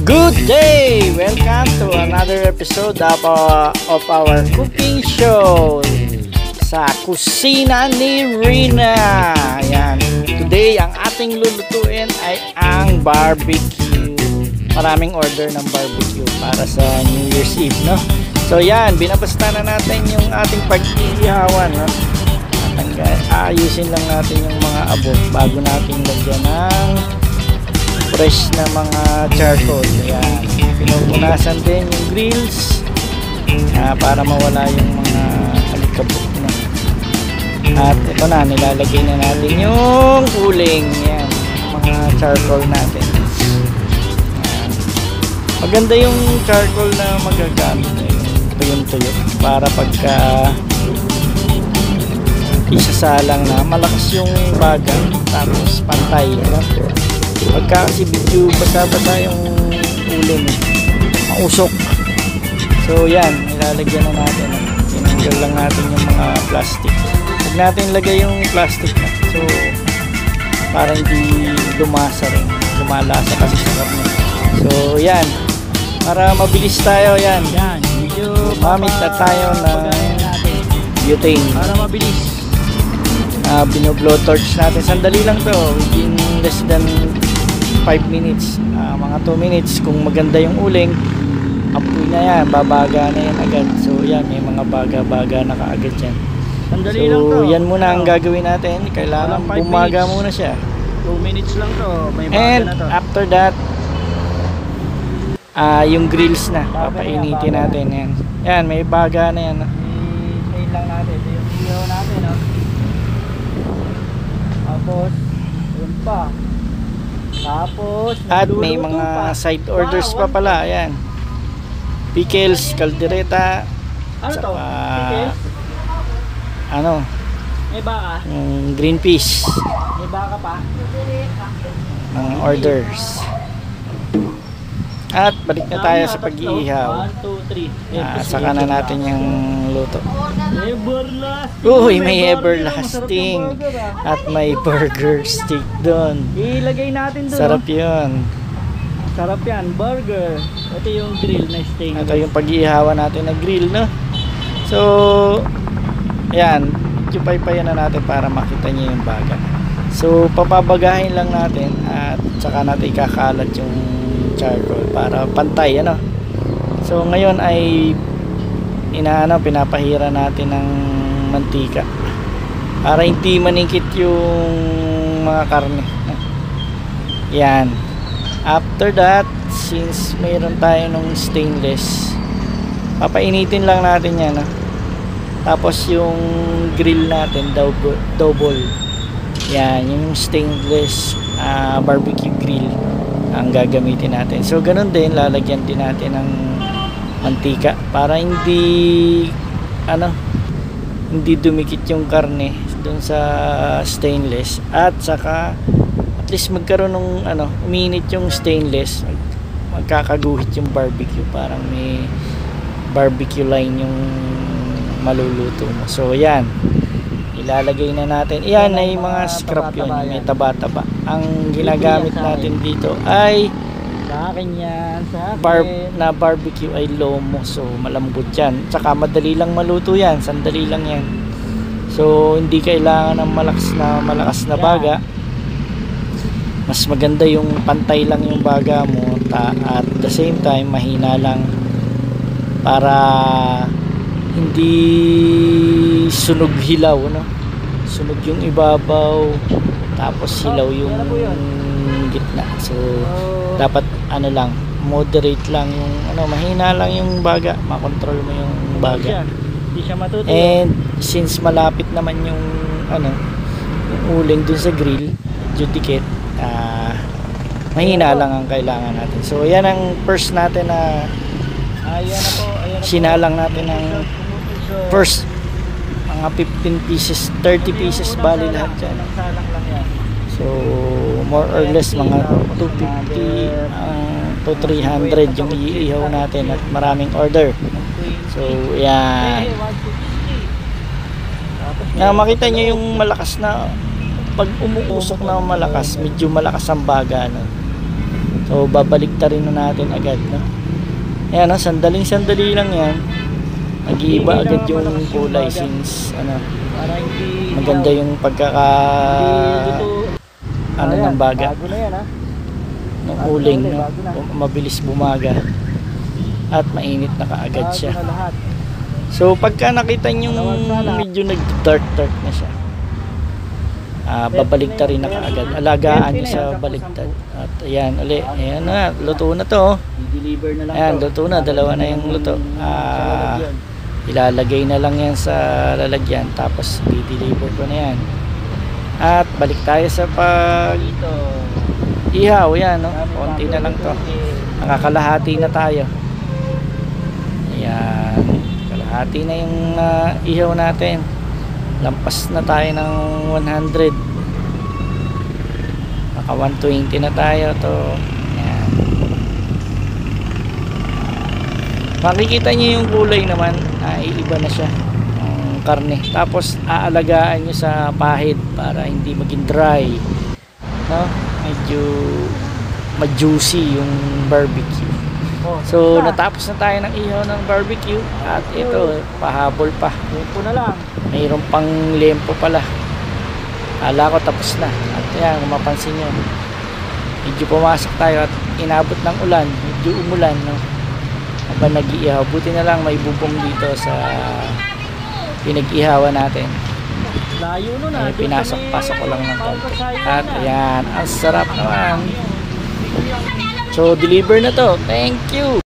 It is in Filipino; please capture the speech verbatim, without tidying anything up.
Good day! Welcome to another episode of, uh, of our cooking show sa kusina ni Rina. Ayan. Today, ang ating lulutuin ay ang barbecue. Maraming order ng barbecue para sa New Year's Eve, no? So, yan. Binabasta na natin yung ating pag-iihawan, no? Ayusin lang natin yung mga abot bago natin lagyan ng fresh na mga charcoal. Ayan. Pinupunasan din yung grills uh, para mawala yung mga alikabok na. At ito na, nilalagay na natin yung uling. Ayan, mga charcoal natin. Ayan. Maganda yung charcoal na magagamit na yung tuyong-tuyo para pagka isasalang na malakas yung baga tapos pantay, no? Pagka kasi video basa-basa yung uling, mausok. So yan, nilalagyan na natin, tinanggal lang natin yung mga plastic. Huwag natin lagay yung plastic na, so para hindi lumasa rin, lumalasa kasi sa karne. So yan, para mabilis tayo, yan yan medyo mamit na tayo na butane para mabilis. Uh, bino-blow torch natin, sandali lang to, within less than five minutes, uh, mga two minutes. Kung maganda yung uling, apoy na yan, babaga na yan agad. So yan, may mga baga-baga na kaagad yan. Sandali so, lang to. Yan muna ang gagawin natin. Kailangan bumaga minutes. Muna siya, two minutes lang to, may baga and na to. After that, uh, yung grills na papainitin natin yan. Yan, may baga na yan. I-train lang natin, ito yung video natin, no? Tapos, yun pa. Tapos, at may mga pa. Side orders wow, pa pala. Ayan. Pickles, kaldereta. Ano to? Pickles? Ano? May baka? Yung green peas. May baka pa? Mga orders. At balik na tayo sa pag-iihaw. one, two, three. Ah, saka na natin yung luto. Everlasting. Uy, may everlasting. At may burger stick doon. Ilagay natin doon. Sarap yun. Sarap yan, burger. Ito yung grill na steak. Ito yung pag-iihawan natin na grill, no? So, yan. Chupay-payan na natin para makita niyo yung baga. So, papabagahin lang natin at saka natin ikakalat yung charcoal para pantay, ano. So ngayon ay inaano, pinapahira natin ng mantika para hindi manikit yung mga karne. Yan. After that, since mayroon tayo nung stainless, papainitin lang natin yan, no? Tapos yung grill natin double, double. Yan, yung stainless uh, barbecue grill ang gagamitin natin. So ganun din, lalagyan din natin ng mantika para hindi ano, hindi dumikit yung karne dun sa stainless, at saka at least magkaroon ng ano, uminit yung stainless, mag, magkakaguhit yung barbecue, parang may barbecue line yung maluluto mo. So yan, ilalagay na natin. Iyan ay mga scrap yun, may taba-taba. Ang ginagamit natin dito ay sa akin yan, sa akin. Bar na barbecue ay lomo. So malambot yan. Tsaka madali lang maluto yan. Sandali lang yan. So hindi kailangan ng malakas na malakas na baga. Mas maganda yung pantay lang yung baga mo, ta at the same time mahina lang para hindi sunog hilaw, no? Sunog yung ibabaw tapos hilaw yung gitna. So dapat ano lang, moderate lang yung ano, mahina lang yung baga, makontrol mo yung baga. Hindi siya matutuyo. And since malapit naman yung ano, yung uling dun sa grill, judicate, uh, mahina lang ang kailangan natin. So yan ang first natin na ayan na po, ayan na po. Sinalang natin ng first mga fifteen pieces, thirty pieces bali lahat yan. So more or less mga two fifty uh, to three hundred yung iihaw natin at maraming order. So yan, na makita nyo yung malakas na pag umuusok na malakas, medyo malakas ang baga, no? So babaliktarin na natin agad, no? Ayan, no? Sandaling sandali lang yan. Mag-iiba agad yung kulay since ano, maganda yung pagkaka ano ng baga ng uling, no? Mabilis bumaga at mainit na kaagad siya. So pagka nakita nyo medyo nag-dark dark na siya, uh, babaliktarin na kaagad. Alagaan nyo sa baliktad. At ayan uli, ayan na, luto na to. Ayan, luto na, dalawa na yung luto. uh, Ilalagay na lang yan sa lalagyan, tapos i-deliver ko na yan. At balik tayo sa pag ihaw. Yan, no? Konti na lang to. Nakakalahati na tayo. Ayan, kalahati na yung uh, ihaw natin. Lampas na tayo ng one hundred. Naka one twenty na tayo to. Ayan. Makikita niyo yung kulay naman, ay iba na siya ang karne. Tapos aalagaan niyo sa pahid para hindi maging dry, no? Medyo ma-juicy yung barbecue. So natapos na tayo ng ihaw ng barbecue at ito pahabol pa. Lempo na lang. Mayroon pang lempo pala. Akala ko tapos na. At yan, kung mapansin niyo, medyo pumasok tayo at inabot ng ulan, medyo umulan, no? Habang nag-iihaw, buti na lang may bubong dito sa pinag-ihawan natin. Ay, pinasok-pasok ko lang ng konti. At ayan, ang sarap naman. So deliver na to. Thank you.